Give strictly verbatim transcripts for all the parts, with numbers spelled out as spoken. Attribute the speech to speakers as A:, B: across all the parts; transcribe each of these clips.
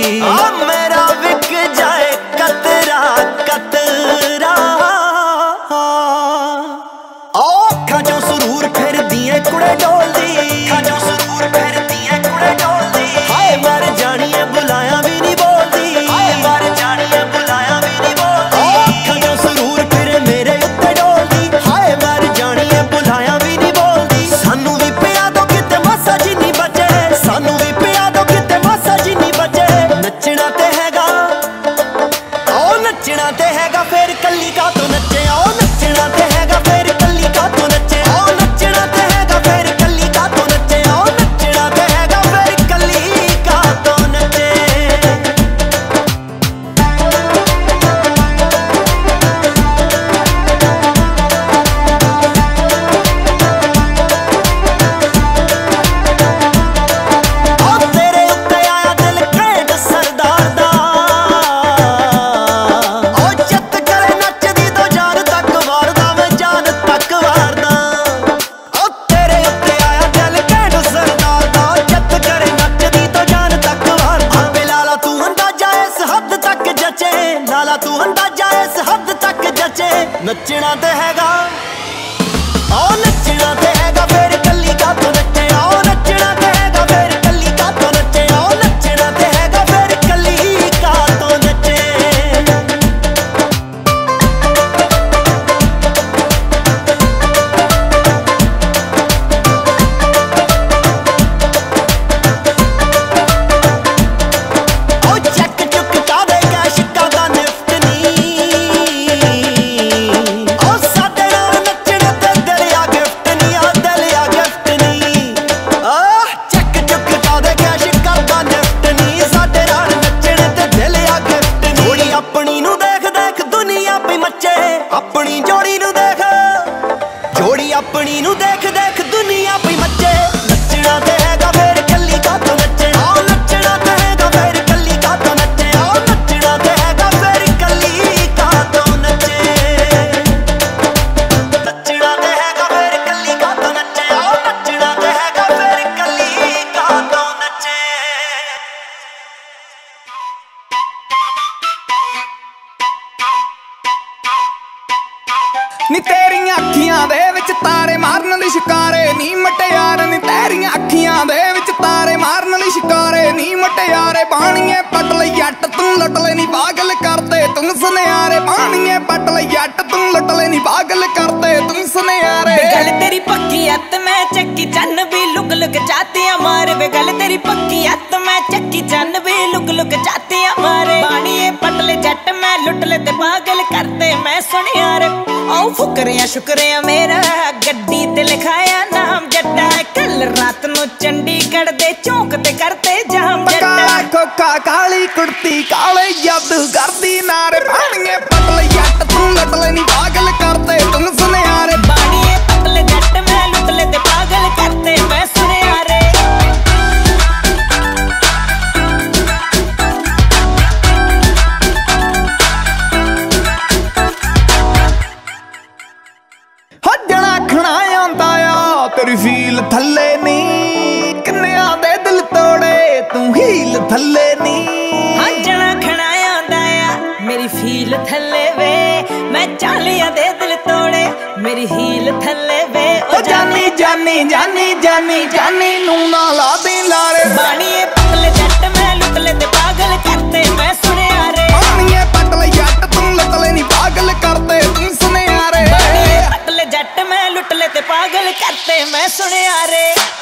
A: आ मेरा विक जाए कतरा कतरा औखा जो सुरूर फिर दिए कुड़े डोलदी औखा जो सुरूर फिर दिए कुड़े डोलदी हाय मर जानी है बुलाया भी नहीं बोलदी हाय मर जानी है बुलाया भी नहीं बोलदी औखा जो सुरूर फिर मेरे उत्ते डोलदी हाय मर जानी है बुलाया भी नहीं बोलदी सानू भी पिया दो किते मासा जी नहीं बचे सानू भी पिया दो किते मासा जी नहीं बचे नचना ते हैगा ओ नचना ते हैगा फिर कल्ली का तो नचे ओ नचना ते हैगा फिर कल्ली का तो नचे ओ नचना ते हैगा फिर कल्ली का तो नचे ओ नचना ते हैगा फिर कल्ली का तो नचे ओ तेरे उत्ते आया दिल घैंट सरदार दा ओ जत करे नचदी तो जान तक वारदा मैं जान तक वारदा ओ तेरे उत्ते आया दिल घैंट सरदार दा जत करे नचदी तो जान तक वारदा आपे लाला तू अंदाजा इस हद तक जचे लाला तू अंदाजा इस हद तक जचे नचना ते हैगा ओ नचना ते हैगा फिर कल्ली का तो नचे ओ नचना ते हैगा फिर कल्ली का तो नचे ओ नचना ते हैगा फिर कल्ली का तो नचे ओ चक चुक का दे कैश का दा निफ्ट नी ओ साडे नाल नचण ते दिल आ गिफ्ट नी आ दिल आ गिफ्ट नी आ चक चुक का दे कैश का दा निफ्ट नी साडे नाल नचण ते दिल आ गिफ्ट नी जोड़ी अपनी नू देख देख दुनिया पे मचे अपनी जोड़ी नू देख जोड़ी अपनी नू देख देख दुनिया पे मचे नचना ते हैगा फिर कल्ली का तो नचे ओ नचना ते हैगा फिर कल्ली का तो नचे ओ नचना ते हैगा फिर कल्ली का तो नचे नचना ते हैगा फिर कल्ली का तो नचे ओ नचना ते हैगा फिर कल्ली का तो नचे
B: नी तेरियां अखियां दे विच तारे मारन दी शिकारे नी मटियारे नी तेरियां अखियां दे विच तारे मारन दी शिकारे नी मटियारे बाणीए पट ले जट तू लुट ले नी पागल करते तुम सुनियारे बाणीए पट ले जट तू लुट ले नी पागल करते तुम सुनियारे
C: गल तेरी पक्की अत मैं चक्की चन्न भी लुक लुक जाते मारे वे गल तेरी पक्की अत मैं चक्की चन्न भी लुक लुक जाते मारे बाणीए पट ले जट मैं लुट ले ते पागल करते मैं सुनियारे आओ फुकरिया शुक्रिया मेरा गड्डी ते लिखाया नाम जट्टा कल रात नु चंडीगढ़ दे चौक ते करते जाम जट्टा
B: काला खोखा काली कुर्ती काले जादू करदी नारे बाणीए पट ले जट तू लुट ले नी पागल करते तुम सुनियारे
C: बाणीए पट ले जट मैं लुट ले ते पागल करते मैं सुनियारे
B: हजना खना आंदा आ तेरी फील थल्ले नी किन्नियां दे दिल तोड़े तू हील थल्ले नी
C: हजना खना आंदा आ मेरी फील थल्ले वे मैं चालियां दे दिल तोड़े मेरी हील थल्ले वे
B: ओ जानी जानी जानी जानी जानी नू ना ला दे लारे
C: बाणीए पतले जट मैं लुट ले ते पागल करते मैं सुनियारे
B: बाणीए पट ले जट तू लुट ले नी पागल करते तुम सुनियारे
C: बाणीए पतले जट मैं लुट ले ते पागल करते मैं सुनियारे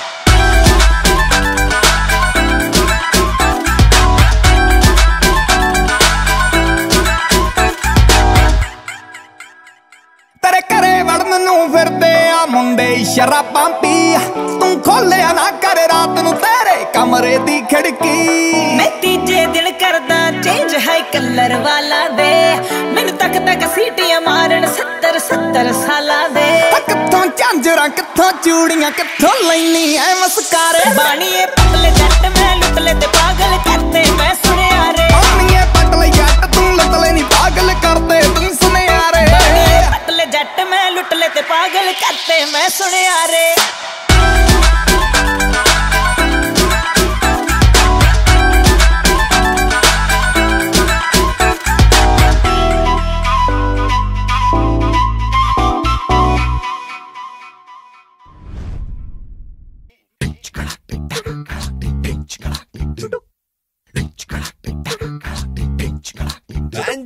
C: तेरे घरे वड़न नू फिरदे आ मुंडे शराबां पी तू खोलिया ना कर रात नू तेरे कमरे दी खिड़की मैं तीजे दिन करदा चेंज है कलर वाला दे मैनू तक तक सीटियां मारन सत्तर सत्तर साला दे
B: कित्थों झांजरां कित्थों चूड़ियां कित्थों लैनी ऐ मस्कारे
C: बाणीए पतले जट मैं लुट ले ते पागल करते मैं सुनियारे
B: बाणीए पट ले जट तू लुट ले नी पागल करते तुम सुनियारे
C: बाणीए पतले जट मैं लुट ले ते पागल करते मैं सुनियारे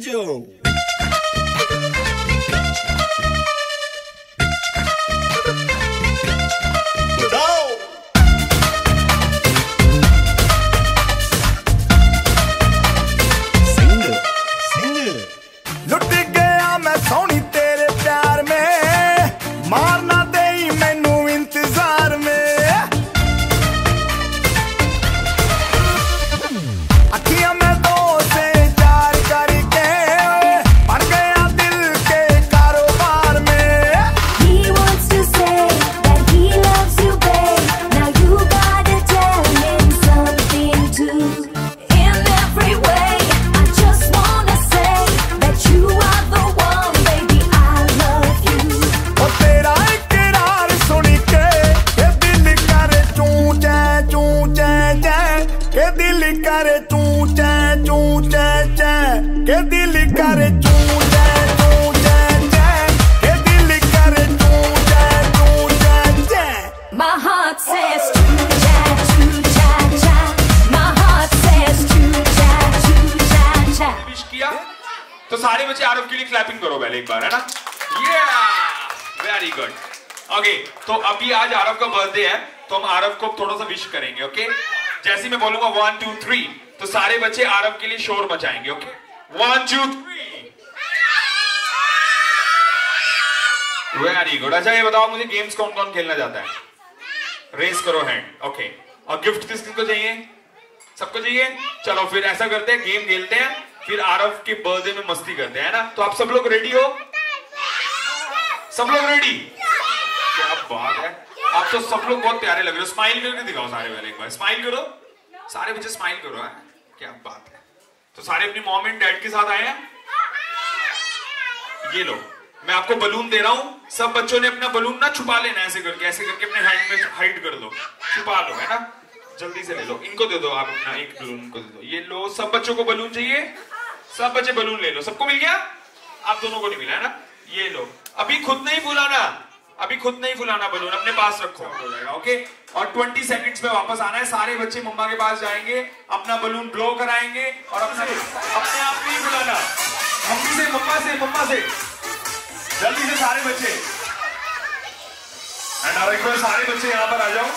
A: Joe.
D: तो सारे बच्चे आरव के लिए क्लैपिंग करो पहले एक बार, है ना? Very good. ओके, तो अभी आज आरव का बर्थडे है, तो हम आरव को थोड़ा सा विश करेंगे। Okay okay? जैसे मैं बोलूंगा वन टू थ्री, तो सारे बच्चे आरव के लिए शोर मचाएंगे। Okay, one two three. Very good. अच्छा ये बताओ मुझे, गेम्स कौन कौन खेलना चाहता है? रेस करो हैंड। ओके, और गिफ्ट किस किसको चाहिए? सबको चाहिए? चलो फिर ऐसा करते हैं, गेम खेलते हैं, फिर आरव के बर्थडे में मस्ती करते हैं ना। तो आप सब लोग रेडी हो? सब लोग रेडी? क्या बात है, आप तो सब लोग बहुत प्यारे लग रहे हो। स्माइल करके दिखाओ सारे वाले, एक बार स्माइल करो, सारे बच्चे स्माइल करो। है क्या बात है। तो सारे अपनी मॉम एंड डैड के साथ आए हैं। ये लो, मैं आपको बलून दे रहा हूं, सब बच्चों ने अपना बलून ना छुपा लेना, ऐसे करके ऐसे करके अपने हैंड में हाइड कर लो, छुपा लो, है ना? जल्दी से ले लो, इनको दे दो आप अपना एक बलून को दे दो। ये लो, सब बच्चों को बलून चाहिए, सब बच्चे बलून ले लो। सबको मिल गया? आप दोनों को नहीं मिला है ना? ये लो, अभी खुद नहीं फुलाना, अभी खुद नहीं फुलाना, बलून अपने पास रखो, हो जाएगा। ओके, और बीस सेकंड्स में वापस आना है। सारे बच्चे मम्मा के पास जाएंगे, अपना बलून ब्लो कराएंगे और अपना अपने आप नहीं फुलाना, मम्मी से, मम्मा से, मम्मा से, जल्दी से सारे बच्चे। एंड और एक बार सारे बच्चे यहां पर आ जाओ।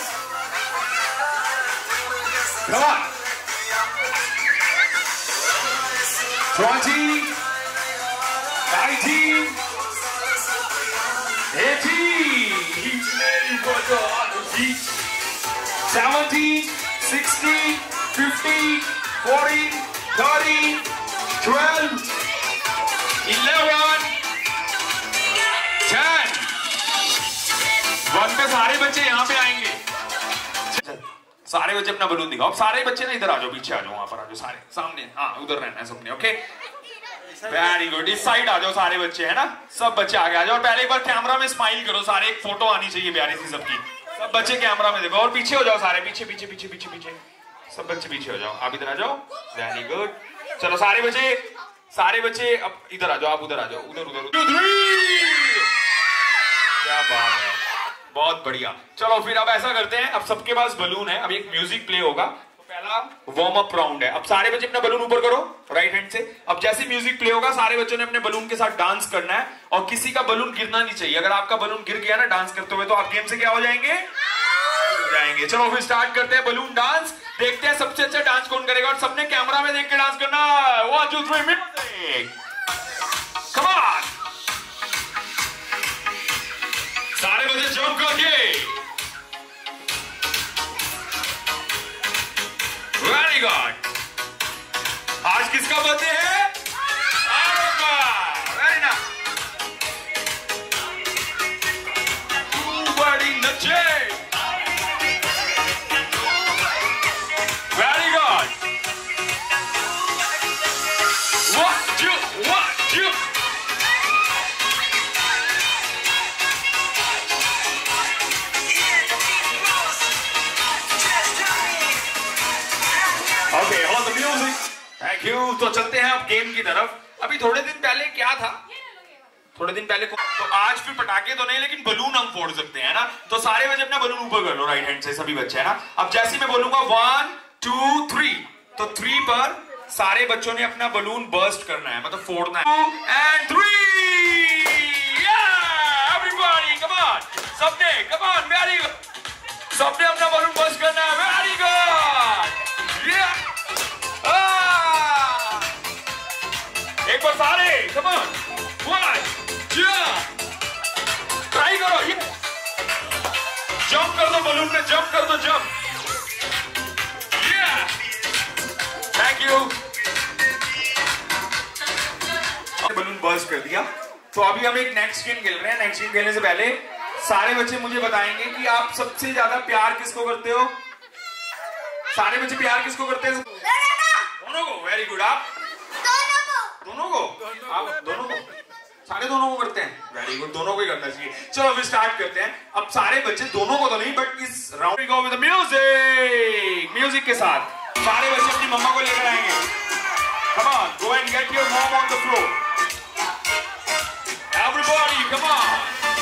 D: Come on. twenty, nineteen, eighteen, seventeen, sixteen, fifteen, fourteen, thirteen, twelve, eleven, ten. One पे सारे बच्चे यहाँ पे आएंगे। सारे बच्चे अपना बलून दिखाओ। अब सारे बच्चे ना इधर आ जाओ, पीछे आ जाओ, वहां पर आ जाओ, सारे सामने, हाँ उधर रहना है सबने। Okay, very good. इस साइड आ जाओ सारे बच्चे, है ना? सब बच्चे आगे आ जाओ और पहले एक बार कैमरा में स्माइल करो सारे, एक फोटो आनी चाहिए प्यारी सी सबकी। सब बच्चे कैमरा में देखो और पीछे हो जाओ सारे, पीछे पीछे पीछे पीछे पीछे, सब बच्चे पीछे हो जाओ। आप इधर आ जाओ, वेरी गुड। चलो सारे बच्चे, सारे बच्चे अब इधर आ जाओ, आप उधर आ जाओ, उधर उधर। क्या बात है, बहुत बढ़िया। चलो फिर अब ऐसा करते हैं, अब सबके पास बलून है, अब एक म्यूजिक प्ले होगा। तो पहला वार्म अप राउंड है। अब सारे बच्चे अपना बलून ऊपर करो राइट हैंड से। अब जैसे म्यूजिक प्ले होगा सारे बच्चों ने अपने बलून के साथ डांस करना है और किसी का बलून गिरना नहीं चाहिए। अगर आपका बलून गिर गया ना डांस करते हुए, तो आप गेम से क्या हो जाएंगे? जाएंगे। चलो फिर स्टार्ट करते हैं बलून डांस। देखते हैं सबसे अच्छा डांस कौन करेगा और सबने कैमरा में देख के डांस करना। One two three music, come on. सारे बच्चे जंप करके, वेरी गुड। आज किसका बर्थडे है? आरव का। वेरी नाइस, तू बड़ी नचे। Very good, one two one two. Okay, on the music, thank you. तो चलते हैं अब गेम की तरफ। अभी थोड़े दिन पहले क्या था, थोड़े दिन पहले तो आज फिर पटाखे तो नहीं, लेकिन बलून हम फोड़ सकते हैं ना। तो सारे बच्चे अपना बलून ऊपर कर लो राइट हैंड से, सभी बच्चे, है ना? अब जैसे मैं बोलूंगा वन टू थ्री, तो थ्री पर सारे बच्चों ने अपना बलून बर्स्ट करना है, मतलब फोड़ना है। And three, everybody come on, सबने कम ऑन, वेरी गुड, सबने अपना बलून बर्स्ट करना है, वेरी गुड, या एक बार सारे come on, one jump, try करो, ये जंप कर दो, बलून में जंप कर दो, jump, thank you. Balloon burst कर दिया। तो अभी हम एक नेक्स्ट गेम खेल रहे हैं। नेक्स्ट गेम खेलने से पहले सारे बच्चे मुझे बताएंगे कि आप सबसे ज्यादा प्यार किसको करते हो। सारे बच्चे प्यार किसको करते हैं? दोनों को। Very good. आप दोनों को, आप दोनों को, सारे दोनों को करते हैं। वेरी गुड, दोनों को ही करना चाहिए। चलो अभी स्टार्ट करते हैं। अब सारे बच्चे, दोनों को तो नहीं, बट इस round go with music, music के साथ सारे बच्चे अपनी मम्मा को लेकर आएंगे। Come on, go and get your mom on the floor. Everybody, come on.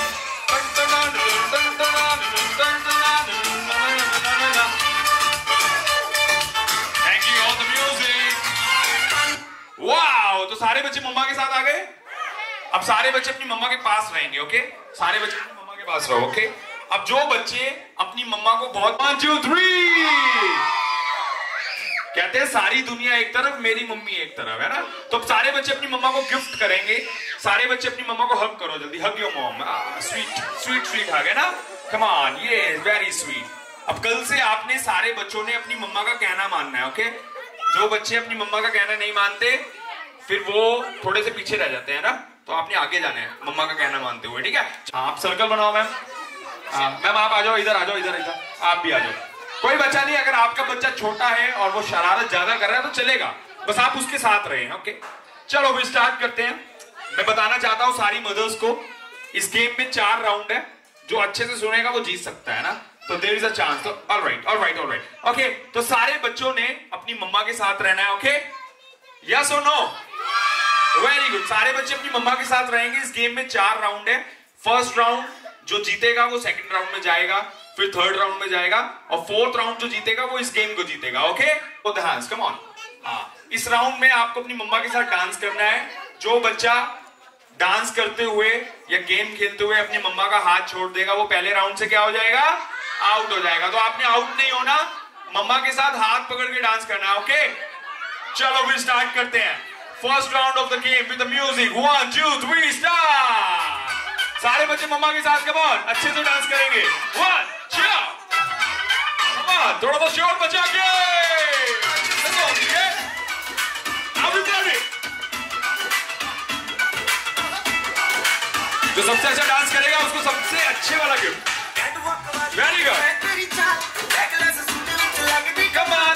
D: Thank you, all the music. Wow, तो सारे बच्चे मम्मा के साथ आ गए। अब सारे बच्चे अपनी मम्मा के पास रहेंगे, ओके? सारे बच्चे अपनी मम्मा के पास रहो, ओके? अब जो बच्चे अपनी मम्मा को बहुत वन टू थ्री कहते हैं, सारी दुनिया एक तरफ, मेरी मम्मी एक तरफ, है ना? तो अब सारे बच्चे अपनी मम्मा को गिफ्ट करेंगे। सारे बच्चे अपनी मम्मा को हग करो जल्दी। Hug your mom. Sweet sweet sweet hug, है ना? कम ऑन, ये वेरी स्वीट। अब कल से आपने सारे बच्चों ने अपनी मम्मा का कहना मानना है, ओके? जो बच्चे अपनी मम्मा का कहना नहीं मानते फिर वो थोड़े से पीछे रह जाते हैं ना, तो आपने आगे जाना है मम्मा का कहना मानते हुए, ठीक है? आप सर्कल बनाओ मैम। मैम आप आ जाओ, इधर आ जाओ, इधर इधर आप भी आ जाओ। कोई बच्चा नहीं, अगर आपका बच्चा छोटा है और वो शरारत ज्यादा कर रहा है तो चलेगा, बस आप उसके साथ रहें, ओके? चलो अभी स्टार्ट करते हैं। मैं बताना चाहता हूं सारी मदर्स को, इस गेम में चार राउंड है। जो अच्छे से सुनेगा वो जीत सकता है ना, तो देयर इज अ चांस। तो ऑलराइट ऑलराइट ऑलराइट, ओके? तो सारे बच्चों ने अपनी मम्मा के साथ रहना है, ओके? यस और नो? Very good. सारे बच्चे अपनी मम्मा के साथ रहेंगे। इस गेम में चार राउंड है। फर्स्ट राउंड जो जीतेगा वो सेकंड राउंड में जाएगा, फिर थर्ड राउंड में जाएगा, और फोर्थ राउंड जो जीतेगा वो इस गेम को जीतेगा, ओके? तो द हैंड्स, कम ऑन। हाँ, इस राउंड में आपको अपनी मम्मा के साथ डांस करना है। जो बच्चा डांस करते हुए या गेम खेलते हुए अपनी मम्मा का हाथ छोड़ देगा वो पहले राउंड से क्या हो जाएगा? आउट हो जाएगा। तो आपने आउट नहीं होना, मम्मा के साथ हाथ पकड़ के डांस करना है, ओके? चलो फिर स्टार्ट करते हैं। First round of the game with the music. One two three start. सारे बच्चे मम्मा के साथ कम ऑन अच्छे से डांस करेंगे। वन थोड़ा सा शोर बचा के। जो सबसे अच्छा डांस करेगा उसको सबसे अच्छे वाला gift. Very good. Come on.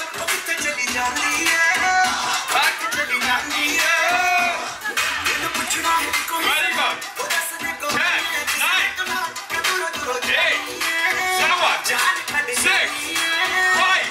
D: Very good. Ten, nine, eight, seven, six, five,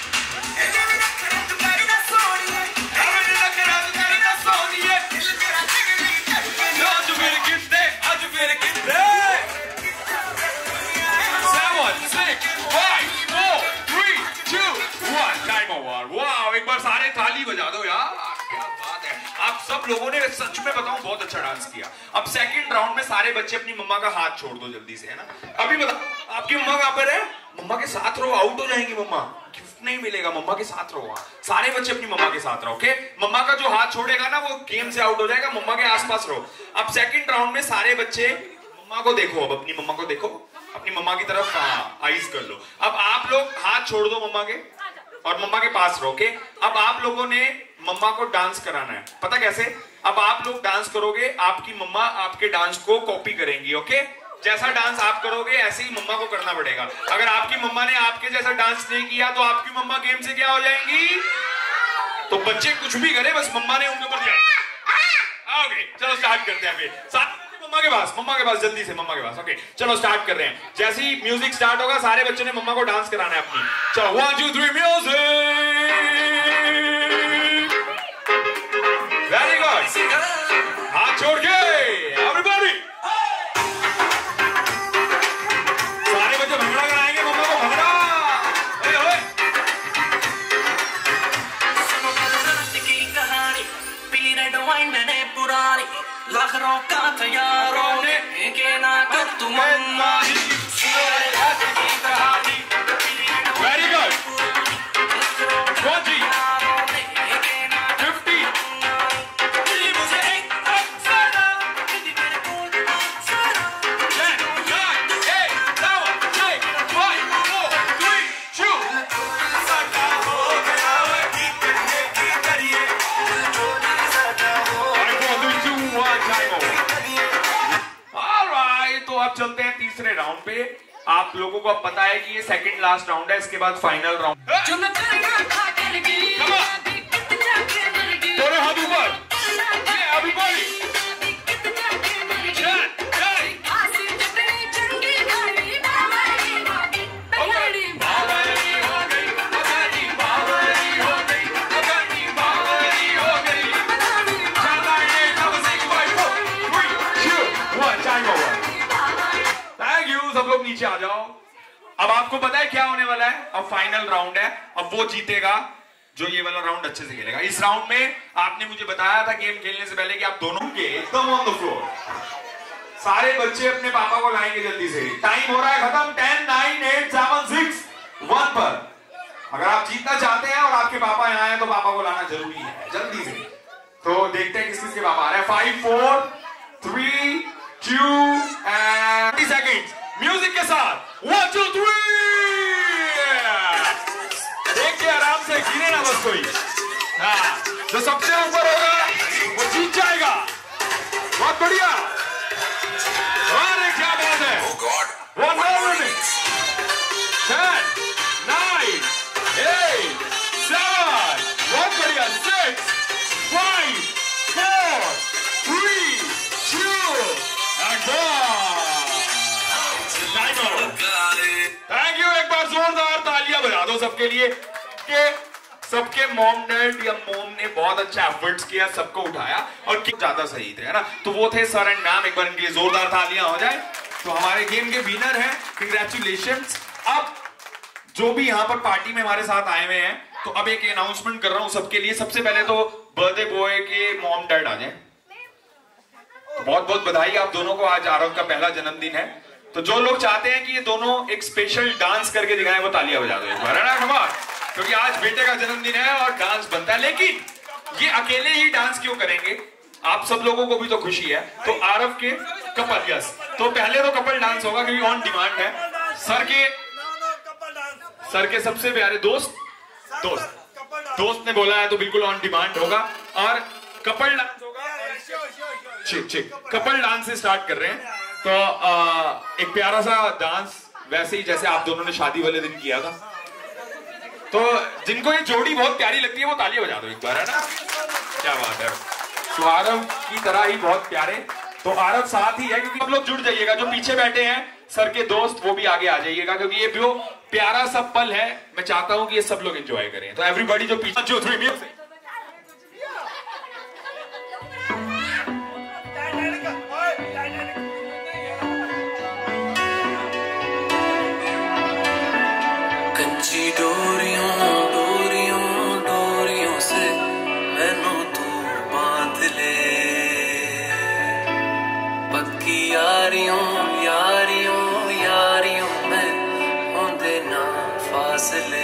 D: एक बार सारे ताली बजा दो यार, क्या बात है। आप सब लोगों ने सच में बताऊं बहुत अच्छा डांस किया। अब सेकंड राउंड में सारे बच्चे अपनी मम्मा का हाथ छोड़ दो जल्दी से, है ना? अभी बताओ आपकी मम्मा कहां पर है? मम्मा के साथ रहो, आउट हो जाएंगी मम्मा, गिफ्ट नहीं मिलेगा। मम्मा के साथ रहो, सारे बच्चे अपनी मम्मा के साथ रहो, ओके? मम्मा का जो हाथ छोड़ेगा ना वो गेम से आउट हो जाएगा। मम्मा के आसपास रहो। अब सेकंड राउंड में सारे बच्चे मम्मा को देखो, अब अपनी मम्मा को देखो, अपनी मम्मा की तरफ आईज कर लो। अब आप लोग हाथ छोड़ दो मम्मा के और मम्मा के पास रहो, ओके? अब आप लोगों ने मम्मा को डांस कराना है। पता कैसे? अब आप लोग डांस करोगे, आपकी मम्मा आपके डांस को कॉपी करेंगी, ओके? जैसा डांस आप करोगे ऐसे ही मम्मा को करना पड़ेगा। अगर आपकी मम्मा ने आपके जैसा डांस नहीं किया तो आपकी मम्मा गेम से क्या हो जाएंगी? तो बच्चे कुछ भी करे, बस मम्मा ने उनके ऊपर दिया। ओके, चलो स्टार्ट करते हैं। फिर मम्मा के पास, मम्मा के पास, जल्दी से मम्मा के पास। ओके, चलो स्टार्ट कर रहे हैं। जैसे ही म्यूजिक स्टार्ट होगा सारे बच्चों ने मम्मा को डांस कराना है अपनी। चलो one two three music. Very good. हाथ छोड़ के एवरीबॉडी। सारे बच्चे भंगड़ा कराएंगे मम्मा को, भंगड़ा। ओए ओए।
E: रिवाइंड ने पुरानी लख रोका तैयारों ने के ना कर तुम
D: वेरी गुड ट्वेंटी फिफ्टी तो अब चलते हैं तीसरे राउंड पे। आप लोगों को अब पता है कि ये सेकंड लास्ट राउंड है, इसके बाद फाइनल राउंड। दोनों हाथ ऊपर, एवरीबॉडी सब लोग नीचे आ जाओ। अब आपको पता है क्या होने वाला है, अब फाइनल राउंड है। अब वो जीतेगा जो ये वाला राउंड अच्छे से खेलेगा। इस राउंड में आपने मुझे बताया था गेम खेलने से पहले कि आप दोनों के एकदम ऑन द फ्लोर सारे बच्चे अपने पापा को लाएंगे जल्दी से। टाइम हो रहा है खत्म। Ten nine eight seven six one पर अगर आप जीतना चाहते हैं और आपके पापा यहाँ हैं तो पापा को लाना जरूरी है जल्दी से। तो देखते हैं किस किस के पापा आ रहे हैं। Five four three two and thirty second music के साथ वन टू थ्री। देखिए आराम से गिरे ना बस कोई। हाँ, जो सबसे ऊपर होगा वो जीत जाएगा। बहुत बढ़िया। अरे क्या बात है। One more minute. Ten nine eight seven बहुत बढ़िया। Six five four three two and one. Thank you. एक बार जोरदार तालियां बजा दो सबके लिए कि सबके मॉम डैड या मोम ने बहुत अच्छा एफर्ट्स किया, सबको उठाया और ज्यादा सही थे, है ना। तो वो थे सर एंड मैम। एक बार इनके लिए जोरदार तालियां हो जाए। तो हमारे गेम के विनर हैं, कंग्रेचुलेशंस। अब जो भी यहाँ पर पार्टी में हमारे साथ आए हुए हैं, तो अब एक अनाउंसमेंट कर रहा हूं सबके लिए। सबसे पहले तो बर्थडे बॉय के मॉम डैड आ जाए। बहुत बहुत बधाई आप दोनों को, आज आरव का पहला जन्मदिन है। तो जो लोग चाहते हैं कि ये दोनों एक स्पेशल डांस करके दिखाएं वो तालियां बजा दो एक बार, है ना। कमाल, क्योंकि आज बेटे का जन्मदिन है और डांस बनता है। लेकिन ये अकेले ही डांस क्यों करेंगे, आप सब लोगों को भी तो खुशी है। तो आरव के कपल, यस, तो पहले तो कपल डांस होगा क्योंकि ऑन डिमांड है। सर के सर के सबसे प्यारे दोस्त दोस्त दोस्त ने बोला है तो बिल्कुल ऑन डिमांड होगा और कपल डांस होगा। ठीक ठीक, कपल डांस से स्टार्ट कर रहे हैं। तो आ, एक प्यारा सा डांस वैसे ही जैसे आप दोनों ने शादी वाले दिन किया था। तो जिनको ये जोड़ी बहुत प्यारी लगती है वो ताली बजा दो एक बार, है ना। क्या बात है। तो आरव की तरह ही बहुत प्यारे। तो आरव साथ ही है क्योंकि आप लोग जुड़ जाइएगा। जो पीछे बैठे हैं सर के दोस्त वो भी आगे आ जाइएगा क्योंकि ये जो प्यारा सा पल है मैं चाहता हूं कि ये सब लोग एंजॉय करें। तो एवरीबॉडी जो पीछे जो थ्री म्यूजिक।
E: कच्ची डोरियों डोरियों डोरियों से मैनू तू बांध ले, पक्की यारियों यारियों यारियों में होंदे ना फासले।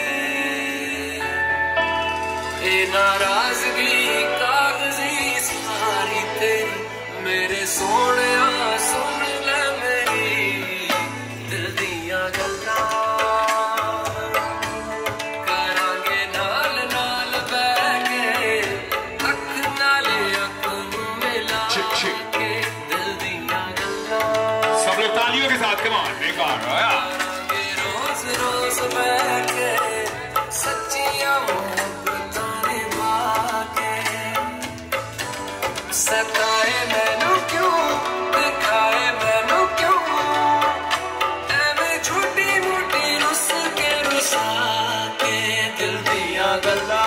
E: ए नाराजगी कागजी सारी तेरी मेरे सोने सुन ले मेरी दिल दिया गल्लां। रोज रोज बैठे सच्चियां मोहब्बतां निभा के, सताए मैनू क्यों दिखाए मैनू क्यों, एवें झूठी मूठी रुस के रुसा के दिल दिया गल्लां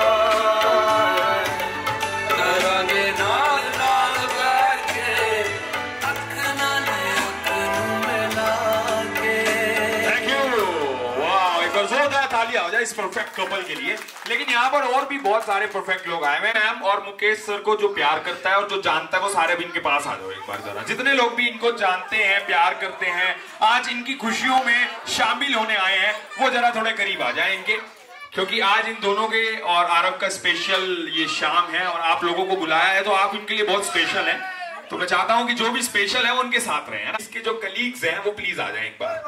E: करांगे नाल नाल बैठ के अख नाल अख नूं मिला के।
D: जोरदार तालियां हो जाए इस परफेक्ट कपल के लिए, लेकिन यहाँ पर और भी बहुत सारे परफेक्ट लोग आए हुए हैं। मैम और मुकेश सर को जो प्यार करता है और जो जानता है वो सारे भी इनके पास आ जाओ एक बार जरा। जितने लोग भी इनको जानते हैं, प्यार करते हैं, आज इनकी खुशियों में शामिल होने आए हैं, वो जरा थोड़े करीब आ जाए इनके, क्योंकि आज इन दोनों के और आरव का स्पेशल ये शाम है और आप लोगों को बुलाया है तो आप इनके लिए बहुत स्पेशल है। तो मैं चाहता हूं कि जो भी स्पेशल है वो उनके साथ रहे, है ना। इसके जो कलीग्स हैं वो प्लीज आ जाएं एक बार।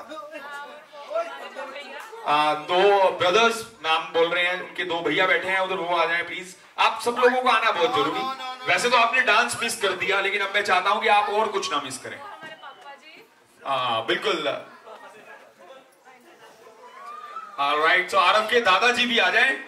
D: आ, दो ब्रदर्स नाम बोल रहे हैं, उनके दो भैया बैठे हैं उधर, वो आ जाएं प्लीज। आप सब लोगों को आना बहुत जरूरी। वैसे तो आपने डांस मिस कर दिया, लेकिन अब मैं चाहता हूं कि आप और कुछ ना मिस करें। हाँ बिल्कुल। ऑलराइट, तो आरव के दादाजी भी आ जाएं।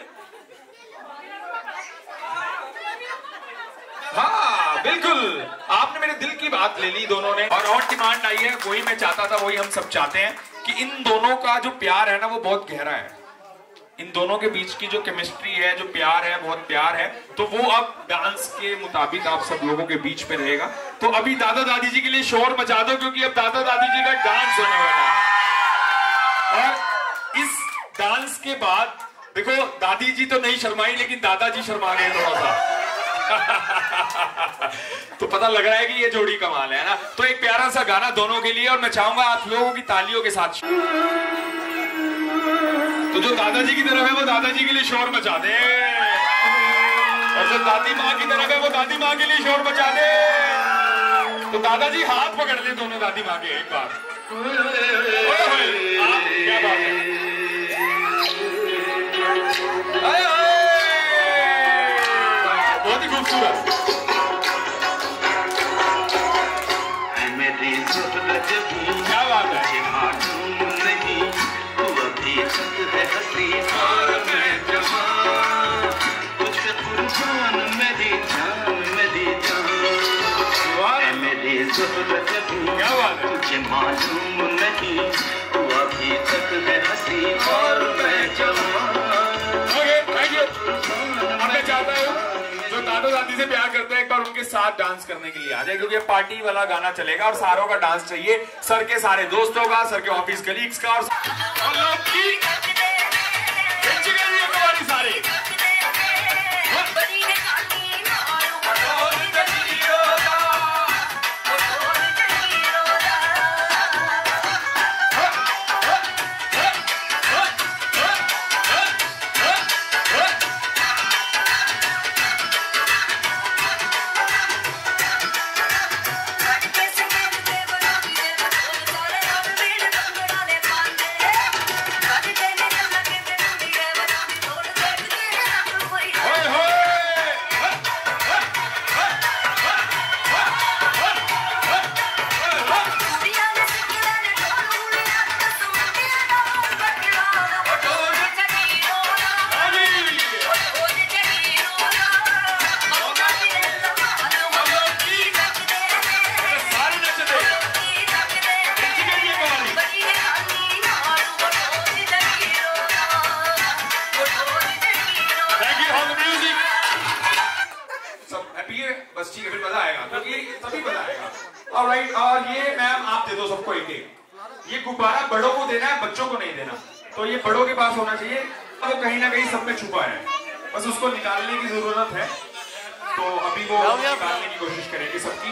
D: हाँ बिल्कुल, आपने मेरे दिल की बात ले ली दोनों ने, और और डिमांड आई है, वही मैं चाहता था, वही हम सब चाहते हैं कि इन दोनों का जो प्यार है ना वो बहुत गहरा है। इन दोनों के बीच की जो केमिस्ट्री है, जो प्यार है, बहुत प्यार है। तो वो अब डांस के मुताबिक आप सब लोगों के बीच में रहेगा। तो अभी दादा दादी जी के लिए शोर मचा दो, क्योंकि अब दादा दादी जी का डांस होने वाला है। और इस डांस के बाद देखो, दादी जी तो नहीं शर्माई, लेकिन दादाजी शर्मा गए थोड़ा सा। तो पता लग रहा है कि ये जोड़ी कमाल है ना। तो एक प्यारा सा गाना दोनों के लिए, और मैं चाहूंगा आप लोगों की तालियों के साथ। तो जो दादाजी की तरफ है वो दादाजी के लिए शोर मचा दे, और जो दादी माँ की तरफ है वो दादी माँ के लिए शोर मचा दे। तो दादाजी हाथ पकड़ ले दोनों दादी माँ के एक बार। क्या बात है, बहुत ही खूबसूरत। क्या बात है, क्या बात है, तुझे मालूम नहीं तू अभी तक है हंसी और मैं जवान। Okay, thank you. अब मैं चाहता हूँ जो दादा दादी से प्यार करते हैं एक बार उनके साथ डांस करने के लिए आ जाए, क्योंकि पार्टी वाला गाना चलेगा और सारों का डांस चाहिए, सर के सारे दोस्तों का, सर के ऑफिस कलीग्स का, और लोग की सारे। बस ठीक है, फिर मजा आएगा, क्योंकि तभी मजा आएगा। ऑलराइट, और ये मैम आप दे दो सबको एक एक। ये गुब्बारा बड़ों को देना है, बच्चों को नहीं देना। तो ये बड़ों के पास होना चाहिए, वो कहीं ना कहीं सब में छुपा है, बस उसको निकालने की जरूरत है। तो अभी वो निकालने की कोशिश करेंगे सबकी।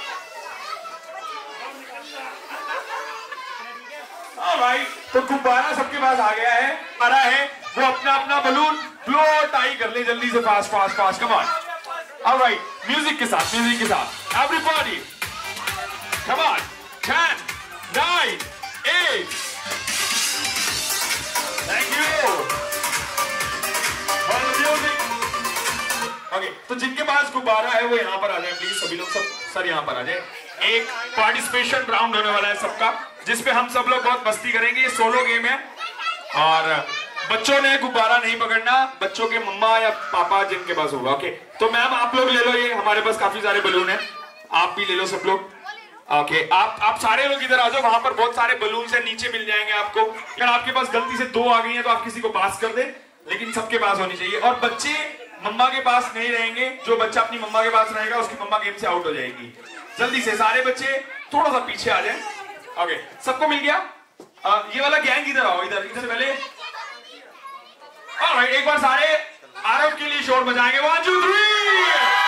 D: ऑलराइट, तो गुब्बारा सबके पास आ गया है, आ रहा है, वो अपना अपना बलून ब्लो टाई कर ले जल्दी से, fast fast fast, come on. Alright, music के साथ, म्यूजिक के साथ, everybody come on. Ten, nine, eight, thank you for the music. Okay, तो जिनके पास गुब्बारा है वो यहाँ पर आ जाए प्लीज, सभी लोग, सब सर यहाँ पर आ जाए। एक पार्टिसिपेशन राउंड होने वाला है सबका, जिसपे हम सब लोग बहुत मस्ती करेंगे। ये सोलो गेम है और बच्चों ने गुब्बारा नहीं पकड़ना, बच्चों के मम्मा या पापा जिनके पास होगा। ओके, तो मैम आप लोग ले लो, ये हमारे पास काफी सारे बलून हैं, आप भी ले लो सब लोग। ओके, आप आप सारे लोग इधर आ जाओ, वहां पर बहुत सारे बलून से नीचे मिल जाएंगे आपको। अगर आपके पास गलती से दो आ गई है तो आप किसी को पास कर दे, लेकिन सबके पास होनी चाहिए। और बच्चे मम्मा के पास नहीं रहेंगे, जो बच्चा अपनी मम्मा के पास रहेगा उसकी मम्मा गेम से आउट हो जाएगी। जल्दी से सारे बच्चे थोड़ा सा पीछे आ जाए। ओके, सबको मिल गया। आ, ये वाला गैंग इधर आओ, इधर इधर पहले ऑलराइट, एक बार सारे आरव के लिए शोर बजाएंगे। One two three.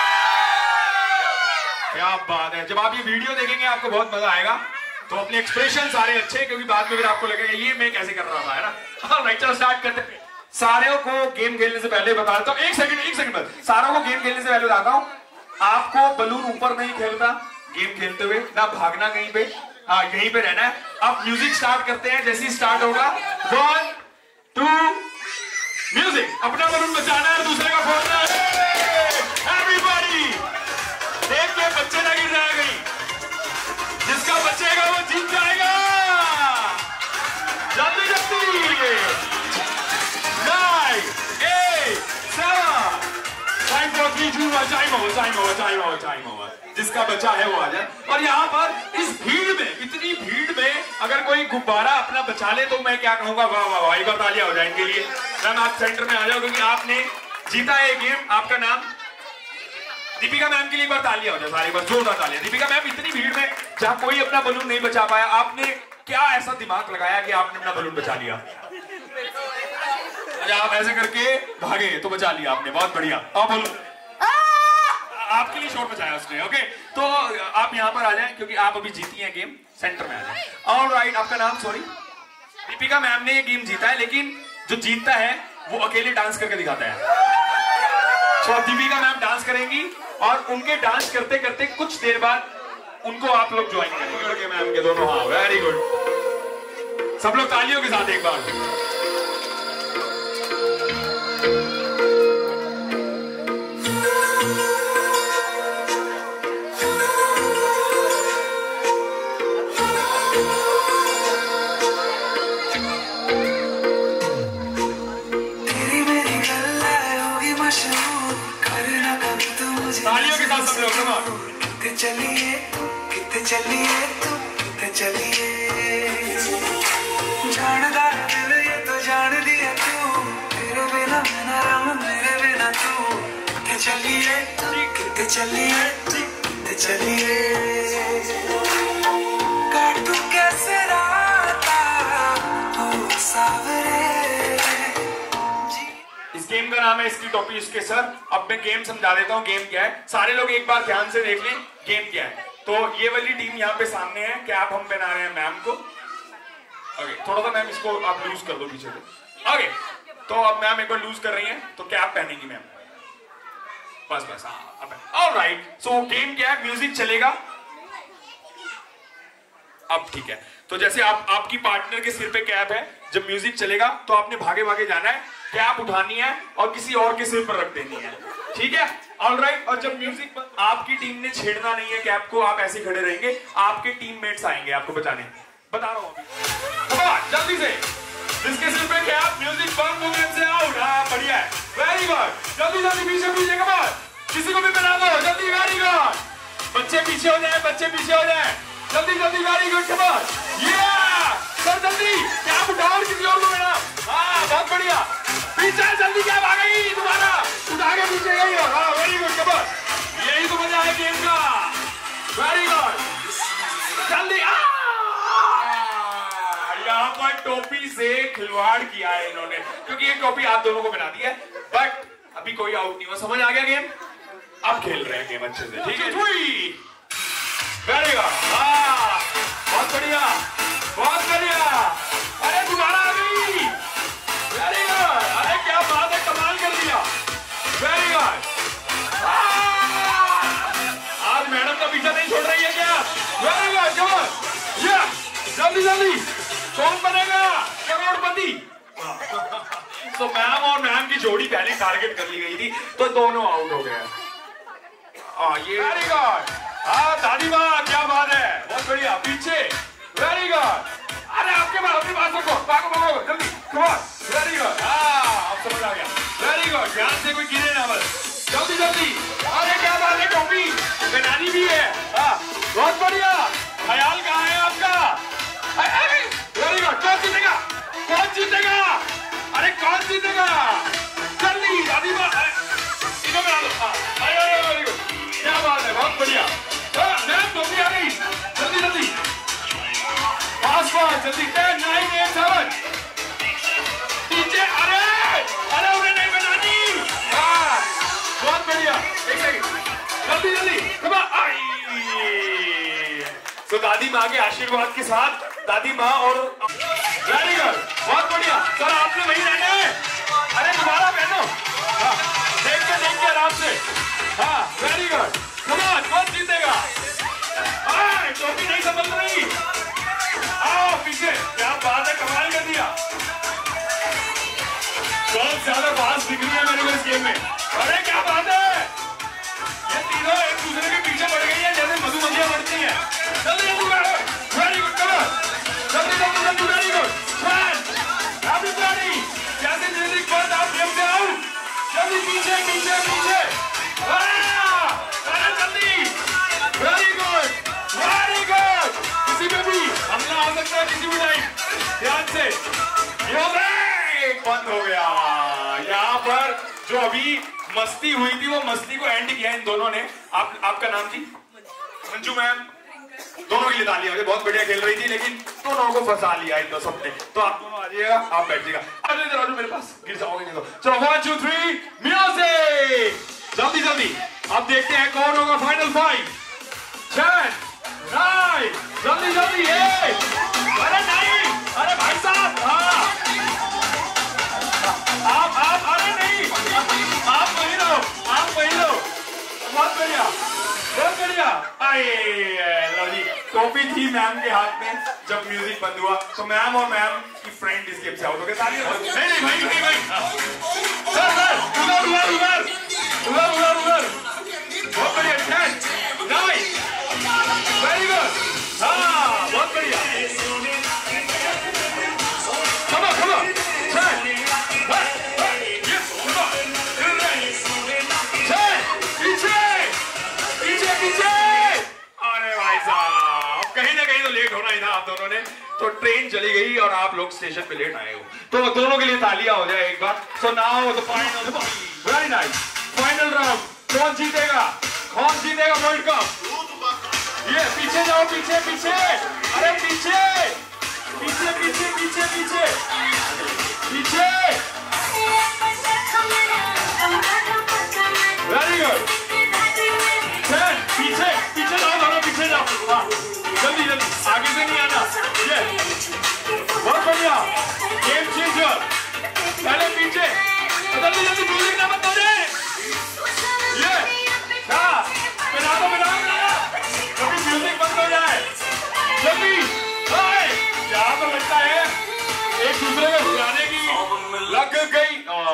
D: क्या बात है। जब आप ये वीडियो देखेंगे आपको बहुत मजा आएगा, तो अपने एक्सप्रेशन सारे अच्छे, क्योंकि बाद में फिर आपको लगेगा ये मैं कैसे कर रहा था, है ना। ऑलराइट, चलो स्टार्ट करते हैं। सारों को गेम खेलने से पहले बता देता हूँ, एक सेकंड एक सेकंड बस, सारों को गेम खेलने से पहले बताता हूँ, आपको बलून ऊपर नहीं खेलना गेम खेलते हुए, ना भागना कहीं पे, हाँ यहीं पे रहना है। अब म्यूजिक स्टार्ट करते हैं, जैसे ही स्टार्ट होगा वन टू म्यूजिक, अपना बलून बचाना है, दूसरे का फोड़ना है। एवरीबॉडी देख के बच्चे ना गिर जाए कहीं, जिसका बचेगा वो जीत जाएगा। जल्दी जल्दी। Nine eight seven time for three two one, time over time over time over time over. जिसका बचा है वो आ जाए। और यहाँ पर इस भीड़ में, इतनी भीड़ में अगर कोई गुब्बारा अपना बचा ले तो मैं क्या कहूंगा, वाह वाह वाह, एक बार तालियां हो जाए इनके लिए। मैम आप सेंटर में आ जाओ, क्योंकि आपने जीता है गेम। आपका नाम? दीपिका मैम के लिए एक बार तालियां हो जाए, सारी बार जोरदार तालियां। दीपिका मैम, इतनी भीड़ में जहां कोई अपना बलून नहीं बचा पाया, आपने क्या ऐसा दिमाग लगाया कि आपने अपना बलून बचा लिया? आप ऐसे करके भागे तो बचा लिया आपने, बहुत बढ़िया। अब बोलो, आपके लिए शोर बचाया उसने। ओके, तो आप यहाँ पर आ जाएं, क्योंकि आप अभी जीती हैं गेम, सेंटर में आ जाएं। ऑलराइट, आपका नाम? सॉरी, दीपिका मैम ने ये गेम जीता है, लेकिन जो जीतता है वो अकेले डांस करके दिखाता है। तो दीपिका मैम डांस करेंगी, और उनके डांस करते करते कुछ देर बाद उनको आप लोग ज्वाइन करेंगे मैम के दोनों। हाँ, वेरी गुड। सब लोग तालियों के साथ एक बार। तालियों के साथ सब लोग।
F: कितने चलिए कितने चलिए तू कितने चलिए, जानदार दिल ये तो जान दिया तू, तेरे बिना मैं ना रहूं मेरे बिना तू। कितने चलिए कितने चलिए कितने चलिए, काटू कैसे राता ओ सावरे।
D: इस गेम का नाम है इसकी टोपी इसके सर। अब मैं गेम समझा देता हूँ, गेम क्या है। सारे लोग एक बार ध्यान से देख लें गेम क्या है। तो ये वाली टीम यहाँ पे सामने है, कैप हम पहना रहे हैं मैम को। ओके, थोड़ा सा मैम इसको आप लूज कर दो पीछे से। ओके, तो अब मैम एक बार लूज कर रही हैं, तो कैप पहनेंगी मैम, बस बस। ऑलराइट, सो गेम क्या है, म्यूजिक चलेगा। अब ठीक है, तो जैसे आप आपकी पार्टनर के सिर पे कैप है, जब म्यूजिक चलेगा तो आपने भागे भागे जाना है, कैप उठानी है और किसी और के सिर पर रख देनी है, ठीक है। ऑलराइट, और जब म्यूजिक पर आपकी टीम ने छेड़ना नहीं है कैप को, आप ऐसे खड़े रहेंगे, आपके टीममेट्स आएंगे आपको बचाने। बता रहा हूं अभी, जल्दी से, जिसके सिर पे कैप, म्यूजिक बंद हो गया से आउट। हाँ, बढ़िया है, वेरी गुड। जल्दी जल्दी पीछे पीछे, कमाल, किसी को भी बना दो जल्दी, वेरी गुड। बच्चे पीछे हो जाए, बच्चे पीछे हो जाए, जल्दी जल्दी, वेरी गुड, कमाल, ये सर जल्दी कैप उठाओ, किसी और को बना। हाँ, बहुत बढ़िया, पीछे जल्दी कैप आ गई तुम्हारा, उठा के पीछे गई हो। हाँ, वेरी गुड, कमाल, यही तो मजा है गेम का, वेरी गुड। जल्दी, यहाँ पर टोपी से खिलवाड़ किया है इन्होंने, क्योंकि ये टोपी आप दोनों को बना दी है, बट अभी कोई आउट नहीं हुआ। समझ आ गया गेम? अब खेल रहे हैं गेम अच्छे से, ठीक है। वेरी गुड, हाँ, बहुत बढ़िया, बहुत बढ़िया। अरे दोबारा आ गई, वेरी गुड। अरे क्या बात है, कमाल कर दिया, वेरी गुड। आज मैडम का पीछा नहीं छोड़ रही है क्या? वेरी गुड, कमाल, या जल्दी जल्दी, कौन बनेगा करोड़पति? तो मैम और मैम की जोड़ी पहले टारगेट कर ली गई थी, तो दोनों आउट हो गए। ये वेरी गुड, हाँ दादी माँ, क्या बात है, बहुत बढ़िया, पीछे, वेरी गुड। अरे आपके पास, अपने पास रखो, भागो भागो जल्दी, कम ऑन, वेरी गुड। हाँ, अब समझ आ गया, वेरी गुड। ध्यान से कोई गिरे ना बस, जल्दी जल्दी। अरे क्या बात है, टोपी बनानी भी है। हाँ, बहुत बढ़िया। ख्याल कहाँ है आपका? Very good. कौन जीतेगा, कौन जीतेगा? अरे कौन जीतेगा? जल्दी दादी माँ, इनको बना दो। अरे वेरी गुड, क्या बात है, बहुत बढ़िया। मैम टोपी आ गई, जल्दी जल्दी, फास्ट फास्ट, जल्दी। टेन नाइन एट सेवन, पीछे। अरे अरे एक सेकंड जल्दी जल्दी कम ऑन आई। तो दादी माँ के आशीर्वाद के साथ दादी माँ और वेरी गुड बहुत बढ़िया। सर आपने वही रहना है। अरे दोबारा पहनो देख के देख के आराम से। हाँ वेरी गुड कम ऑन कौन जीतेगा? टोपी नहीं संभल रही। आओ पीछे क्या बात है कमाल कर दिया। बहुत ज्यादा फास्ट दिख रही है मेरे को इस गेम में। अरे क्या बात है ये तीनों एक दूसरे के पीछे बढ़ गई है जैसे मधुमक्खियां बढ़ती हैं। जल्दी जल्दी वेरी गुड कम ऑन जल्दी जल्दी जल्दी वेरी गुड फैन एवरीबॉडी जैसे म्यूजिक बंद आप गेम से आओ जल्दी पीछे पीछे पीछे। अरे जल्दी वेरी गुड वेरी गुड। किसी पे भी हमला हो सकता है किसी भी टाइम ध्यान से। ये बंद हो गया। यहाँ पर जो अभी मस्ती हुई थी वो मस्ती को एंड किया इन दोनों ने। आप आपका नाम थी मंजू मैम। दोनों के लिए तालियां हो। बहुत बढ़िया खेल रही थी लेकिन दोनों को फंसा लिया इन सबने। तो आप दोनों आ जाइएगा आप बैठ जाइएगा। आ जाओ इधर मेरे पास गिर जाओगे नहीं तो। चलो वन टू थ्री म्यूजिक जल्दी जल्दी। अब देखते हैं कौन होगा फाइनल फाइव। टेन नाइन जल्दी जल्दी। अरे नहीं अरे भाई साहब हाँ आप आप अरे नहीं आप वही रहो आप वही रहो। बहुत बढ़िया बहुत बढ़िया। आए लो जी टोपी थी मैम के हाथ में जब म्यूजिक बंद हुआ तो मैम और मैम की फ्रेंड इस गेम से आउट हो गए। नहीं नहीं भाई भाई भाई सर सर उधर उधर उधर उधर उधर उधर। बहुत बढ़िया टेन नाइन वेरी गुड। हाँ बहुत बढ़िया। come on come on ten yes come on ten पीछे पीछे पीछे। अरे भाई साहब कहीं ना कहीं तो लेट होना ही था आप दोनों ने। तो ट्रेन चली गई और आप लोग स्टेशन पे लेट आए हो तो दोनों के लिए तालियां हो जाए एक बार। So now the final very nice final round. कौन जीतेगा कौन जीतेगा वर्ल्ड कप? ये पीछे जाओ पीछे पीछे। अरे पीछे पीछे पीछे पीछे पीछे पीछे। वेरी गुड पीछे पीछे जाओ दोनों पीछे जाओ। जल्दी जल्दी आगे से नहीं आना। ये बहुत बढ़िया गेम चेंजर। पहले पीछे जल्दी जल्दी म्यूजिक ना बंद हो जाए। ये हाँ बिना तो बिना कभी म्यूजिक बंद हो जाए जल्दी। यहाँ पर लगता है एक दूसरे को बुलाने की लग गई।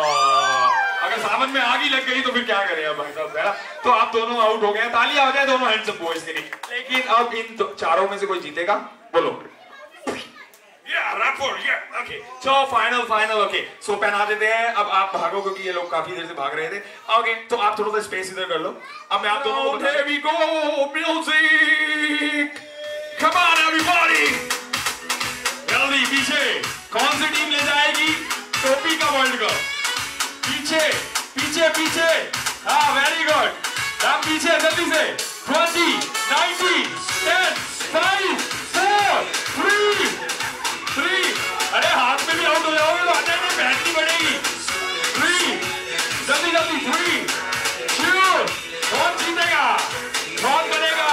D: अगर सावन में आग ही लग गई तो फिर क्या करें अब भाई साहब। तो आप दोनों आउट हो गए। तालियां हो जाए दोनों हैंडसम बॉयज के लिए। लेकिन अब इन चारों में से कोई जीतेगा बोलो। Yeah, rapport, yeah, okay. So final, final, okay. So पहना देते हैं। अब आप भागो क्योंकि ये लोग काफी देर से भाग रहे थे। Okay, तो आप थोड़ा सा स्पेस इधर कर लो। अब मैं आप दोनों को here we go, music. Come on everybody. जल्दी पीछे कौन सी टीम ले जाएगी टोपी का वर्ल्ड कप? पीछे पीछे पीछे। हाँ वेरी गुड। आप पीछे जल्दी से। Twenty nineteen ten five four three three. अरे हाथ में भी आउट हो जाओगे तो आने में बैटरी बढ़ेगी। थ्री जल्दी जल्दी थ्री टू। कौन जीतेगा कौन बनेगा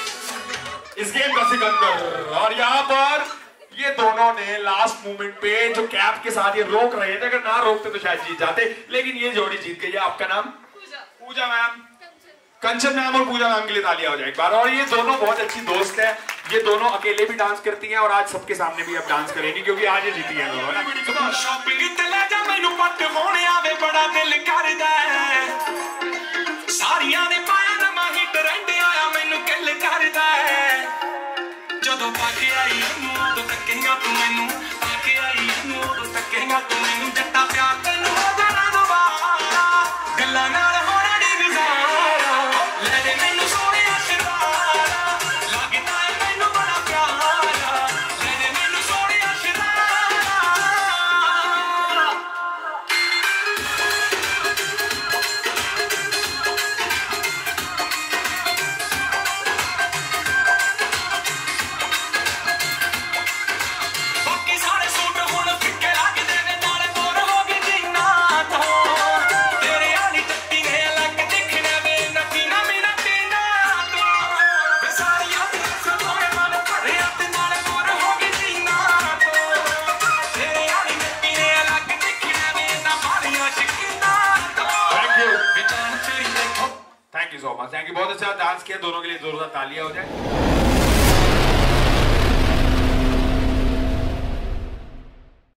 D: इस गेम का सिकंदर? और यहाँ पर ये दोनों ने लास्ट मोमेंट पे जो कैप के साथ ये रोक रहे थे। अगर ना रोकते तो शायद जीत जाते लेकिन ये जोड़ी जीत गई है। आपका नाम? पूजा मैम। कंचन मैम और पूजा मैम के लिए तालियां हो जाए एक बार। और ये दोनों बहुत अच्छी दोस्त है। ये दोनों अकेले भी डांस करती हैं और आज सबके सामने भी अब डांस करेंगी क्योंकि आज ये जीती है दोनों ना।
E: शॉपिंग ते ले जा मैनू पट होने आवे बड़ा दिल करदा है। सारियां ने पाया नवां ही ट्रेंड आया मैनू किल करदा है। ਜਦੋਂ ਪਾਕੇ ਆਈ ਨੂੰ ਉਦੋਂ ਤੱਕੇਗਾ ਤੂੰ ਮੈਨੂੰ ਪਾਕੇ ਆਈ ਨੂੰ ਉਦੋਂ ਤੱਕੇਗਾ ਤੂੰ ਮੈਨੂੰ ਜੱਟਾ ਪਿਆਰ ਤੈਨੂੰ ਹੋ ਜਾਣਾ ਦੁਬਾਰਾ ਗੱਲਾਂ ਨਾਲ ਹੋਣਾ ਨੀ ਗੁਜ਼ਾਰਾ ਲੈ ਦੇ ਮੈਨੂੰ ਸੋਹਣਿਆ ਸ਼ਰਾਰਾ ਲੱਗਦਾ ਹੈ ਮੈਨੂੰ ਬੜਾ ਪਿਆਰਾ ਲੈ ਦੇ ਮੈਨੂੰ ਸੋਹਣਿਆ ਸ਼ਰਾਰਾ। ਬਾਕੀ ਸਾਰੇ ਸੂਟ ਹੁਣ ਫਿੱਕੇ ਲੱਗਦੇ ਨੇ ਨਾਲੇ ਮੋਰ
D: सो मच, थैंक यू। बहुत अच्छा डांस किया दोनों के लिए, जोरदार तालियां हो जाए।